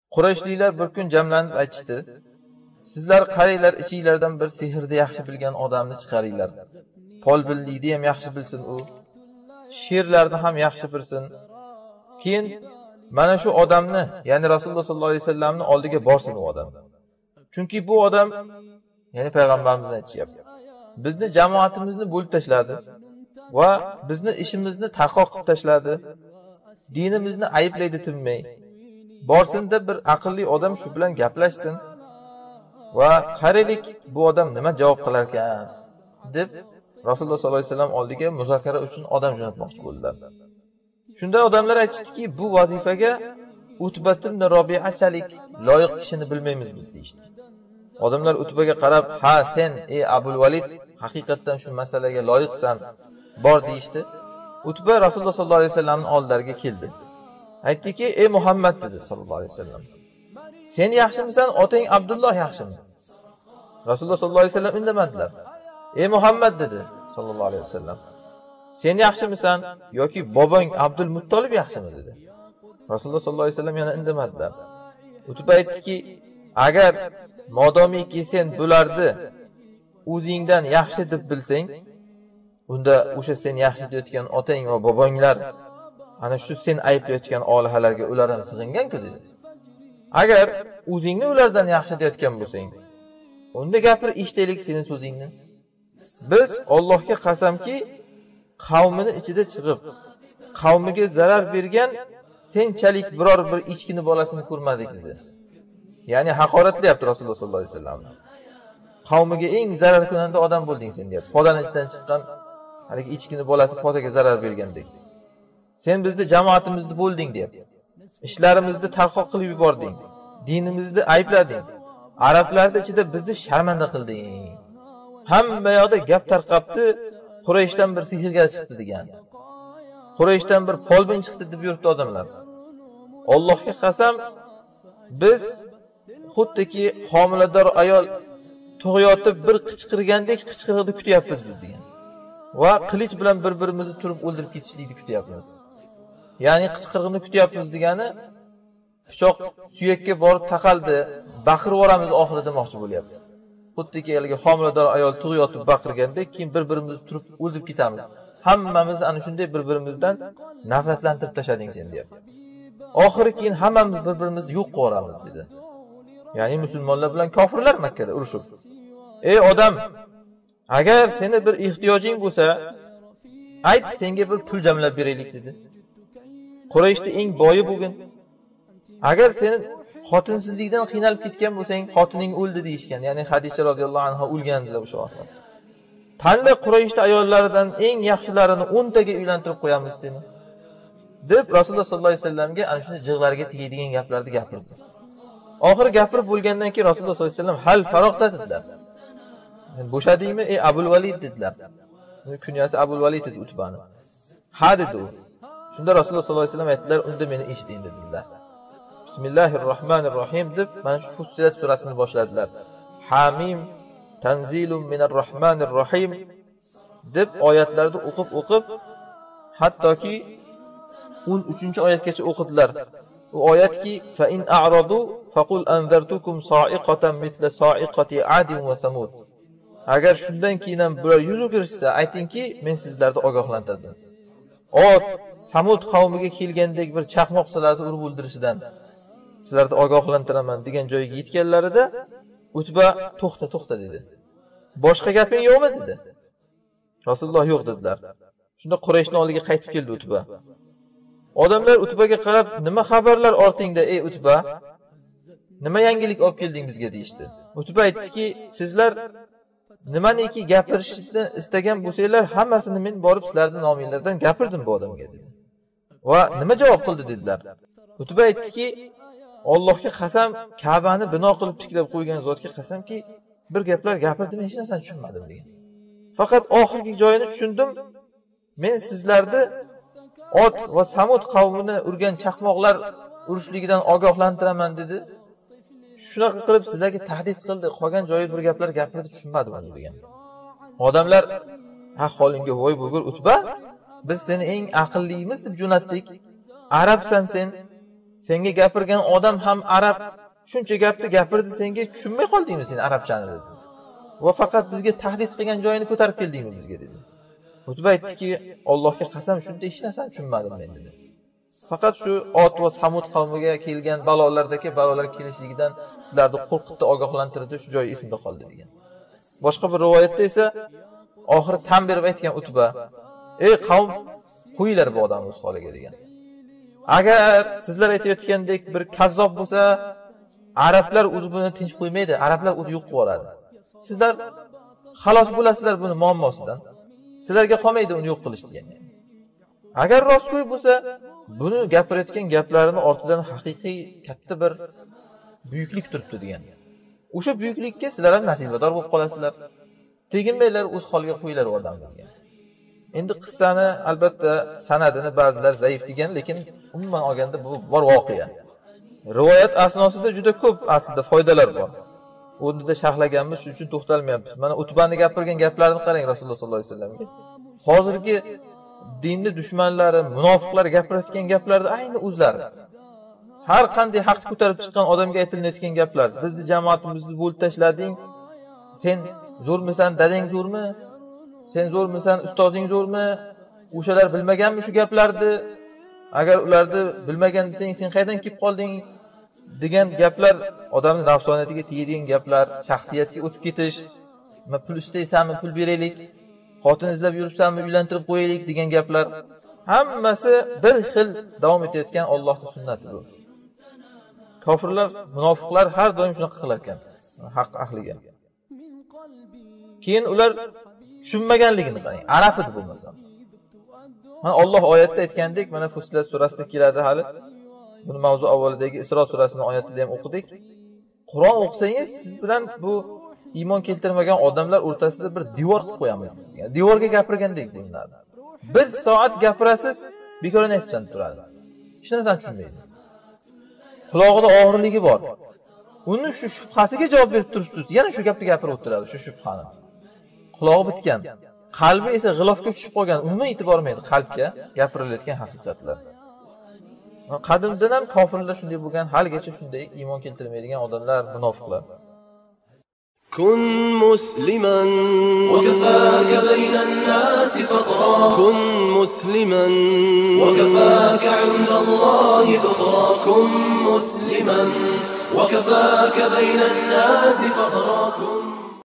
Qurayshliklar bir kun jamlanib aytishdi: "Sizlar qaranglar, ichinglardan bir sehrni yaxshi bilgan odamni chiqaringlar. Folbinlikni ham yaxshi bilsin u, she'rlarni ham yaxshi bilsin. Keyin mana shu odamni, ya'ni Rasululloh sollallohu alayhi vasallamni oldiga borsin u odam. Chunki bu odam, ya'ni payg'ambarimizni aytishyapti, bizni jamoatimizni bo'lib tashladi va bizni ishimizni tarqoq qilib tashladi. Dinimizni ayblaydi tinmay. Borsinda bir aqlli odam shu bilan gaplashsin va qaraylik bu odam nima javob qilar ekan" deb Rasululloh sollallohu alayhi vasallam oldiga muzokara uchun odam jo'natmoqchi bo'ldilar. Shunda odamlar aytishdiki, bu vazifaga Utbat ibn Robi'achalik loyiq kishini bilmaymiz biz deyishdi. Odamlar Utbaga qarab, "Ha, sen ey Abul Valid haqiqatan shu masalaga loyiqsan, bor" deyishdi. Utba Rasululloh sollallohu alayhi vasallamning oldilariga keldi. Aytdiki, "Ey Muhammad" dedi sallallohu alayhi vasallam, "Sen yaxshimisan, otang Abdulloh yaxshimi?" Rasululloh sollallohu alayhi vasallam indamadilar. "Ey Muhammad" dedi sallallohu alayhi vasallam, "Sen yaxshimisan yoki bobong Abdul Muttolib yaxshimi?" dedi. Rasululloh sollallohu alayhi vasallam yana indamadilar. Utba aytdiki, "Agar modomiki sen bularni o'zingdan yaxshi deb bilsang, unda o'sha sen yaxshi deyotgan otang va bobonglar ana shu sen ayblayotgan olihalarga ular ham sig'ingan-ku" dedi. "Agar o'zingni ulardan yaxshi deyotgan bo'lsang, unda gapir eshitaylik sening so'zingni. Biz Allohga qasamki, qavmini ichida chiqib, qavmiga zarar bergan senchalik biror bir echkini bolasini ko'rmadik" dedi. Ya'ni haqoratlayapti Rasululloh sollallohu alayhi vasallam. Qavmiga eng zarar kunanda odam bo'lding sen deyapti. Podaning ichidan chiqqan haligi echkini bolasi podaga zarar bergandek. Sen bizni jamoatimizni bo'lding deyapti. Ishlarimizni tarqoq qilib yubording. Dinimizni ayblading. Arablarning ichida bizni sharmanda qilding. Hamma yoqda gap tarqabdi, Qurayshdan bir sehrgar chiqdi degan. Qurayshdan bir polbin chiqdi deb yuribdi odamlar. Allohga qasam, biz xuddiki homilador ayol tug'yotib bir qichqirgandek qichqirig'ini kutyapmiz biz degan. Va qilich bilan bir-birimizni turib o'ldirib ketishlikni kutyapmiz. Ya'ni qichqirig'ini kutyapmiz degani, pichoq suyakka borib taqaldi, baqirib yoramiz oxirida demoqchi bo'lyapti. Xuddiki haligi homilador ayol tug'yotib baqirgandek, keyin bir-birimizni turib o'ldirib ketamiz. Hammamiz ana shunday bir-birimizdan nafratlantirib tashlading sen deyapti. Oxiri keyin hammamiz bir-birimizni yo'q qilamiz dedi. Ya'ni musulmonlar bilan kofirlar Makkada urushib. "Ey odam, agar seni bir ehtiyojing bo'lsa, ayt, senga bir pul jamlab beraylik" dedi. Qurayshning eng boyi bo'lgan. Agar seni xotinsizlikdan qiynalib ketgan bo'lsang, xotining o'ldi deyishgan. Ya'ni Hadisha radhiyallohu anha o'lgandilar o'sha vaqtda. Tanla Qurayshning ayollaridan eng yaxshilarini 10 taga uylantirib qo'yamiz seni, deb Rasululloh sollallohu alayhi vasallamga ana shunday jig'larga tegadigan gaplarni gapirdi. Oxiri gapirib bo'lgandan keyin Rasululloh sollallohu alayhi vasallam hal faroqda dedilar. "Bo'shadingmi ey Abul Valid" dedilar. Kunyasi Abul Valid edi Utbani. "Ha" dedi u. Shunda Rasululloh sollallohu alayhi vasallam aytdilar, "Unda meni eshiting" dedilar. Bismillahirrohmanirrohim deb mana shu Fussilat surasini boshladilar. Hamim tanzilun minar rohmanir rohim deb oyatlarni o'qib hattoki 13-oyatgacha o'qidilar. U oyatki, "Fa in a'radu faqul anzartukum sa'iqatan mithla sa'iqati 'adin va samud." Agar shundan keyin ham bular yuz o'girishsa, aytingki, men sizlarni ogohlantirdim. Ot, Samud qavmiga kelgandek bir chaqmoq sizlarni urib o'ldirishidan sizlarni ogohlantiraman degan joyga yetganlarida Utba to'xta dedi. "Boshqa gaping yo'qmi?" dedi. Rasululloh "Yo'q" dedilar. Shunda Qurayshning oldiga qaytib keldi Utba. Odamlar Utbaga qarab, "Nima xabarlar ortingda ey Utba? Nima yangilik olib kelding bizga?" deyishdi. Utba aytdiki, "Sizlar nimaniki gapirishni istagan bo'lsanglar, hammasini men borib sizlarning nomingizdan gapirdim bu odamga" dedi. Va "Nima javob qildi?" dedilar. Utba aytdiki, "Allohga qasam, Ka'bani bino qilib tiklab qo'ygan zotga qasamki, bir gaplar gapirdim, hech narsani tushunmadim" degan. "Faqat oxirgi joyini tushundim. Men sizlarni Ot va Samud qavmini urgan chaqmoqlar urushligidan ogohlantiraman" dedi. "Shunaqa qilib sizlarga tahdid qildi, qolgan joyi bir gaplar gapirdi, tushunmadim" degan. Odamlar "Ahvolingga voy bo'lgur Utba, biz seni eng aqllimiz deb jo'natdik. Arabsan sen, Senga gapirgan odam ham arab, shuncha gapni gapirdi, senga tushunmay qoldingmi sen arabchani dedi. Va faqat bizga tahdid qilgan joyini ko'tarib keldingmi bizga dedi. Utba aytdiki, Allohga qasam, shunda hech narsani tushunmadim men dedi. Faqat shu Ot va Samud qavmiga kelgan balolardagi balolar kelishligidan sizlarni qo'rqitdi, ogohlantirdi, shu joy esimda qoldi degan. Boshqa bir rivoyatda esa oxiri tan berib aytgan Utba, ey qavm, qo'yinglar bu odamni o'z holiga degan. Agar sizlar aytayotgandek bir kazzob bo'lsa, arablar o'zi buni tinch qo'ymaydi, arablar o'zi yo'q qilib yuboradi. Sizlar xalos bo'lasizlar buni muammosidan. Sizlarga qolmaydi uni yo'q qilish degan. Agar rostgo'y bo'lsa, buni gapirayotgan gaplarini ortidan haqiqiy katta bir buyuklik turibdi degan. O'sha buyuklikka sizlar ham nasibador bo'lib qolasizlar. Teginmaylar, o'z holiga qo'yinglar u odamni degan. Endi qissani albatta sanadini ba'zilar zaif degan, lekin umuman olganda bu bor voqea. Rivoyat asnosida juda ko'p aslida foydalar bor. O'rnida sharhlaganmiz, shuning uchun to'xtalmayapmiz. Mana Utbani gapirgan gaplarini qarang Rasululloh sollallohu alayhi vasallamga. Hozirgi dinni dushmanlari, munofiqlar gapirayotgan gaplarda ayni o'zlari. Har qanday haqni ko'tarib chiqqan odamga aytilayotgan gaplar. Bizni jamoatimizni bo'lib tashlading. Sen zo'rmisan, dadang zo'rmi? Sen zo'rmisan, ustozing zo'rmi? O'shalar bilmaganmi shu gaplarni? Agar ularni bilmagan desang, sen qayerdan kelib qolding? Degan gaplar odamning nafsoniyatiga tegadigan gaplar, shaxsiyatga o'tib ketish, pul istaysanmi, pul beraylik, xotin izlab yuribsanmi, uylantirib qo'yaylik degan gaplar hammasi bir xil davom etayotgan Allohning sunnati bu. Kofirlar, munofiqlar har doim shunaqa qilar ekan, haq ahliga. Keyin ular tushunmaganligini qarang, arab edi bo'lmasa. Mana Alloh oyatda aytgandek, mana Fussilat surasida keladi hali. Buni mavzu avvalidagi Isro surasining oyatida ham o'qidik. Qur'on o'qisangiz, siz bilan bu iymon keltirmagan odamlar o'rtasida bir devor qilib qo'yamiz. Yani devorga gapirgandek bo'linadi. 1 soat gapirasiz, bekorni aytib turadi. Hech narsani tushunmaydi. Quloqida og'irligi bor. Uni shu shubhasiga javob berib turibsiz. Yana shu gapni gapirib o'tiradi, shu shubhani. Qulog'i bitgan. Qalbi esa g'ilofga tushib qolgan. Umuman e'tibor bermaydi qalbga gapirilayotgan haqiqatlar. Qadimdan ham kofirlar shunday bo'lgan, haligacha shunday iymon keltirmaydigan odamlar, munofiqlar. كن مسلما وكفاك بين الناس فخرا كن مسلما وكفاك عند الله ذخرا كن مسلما وكفاك بين الناس فخرا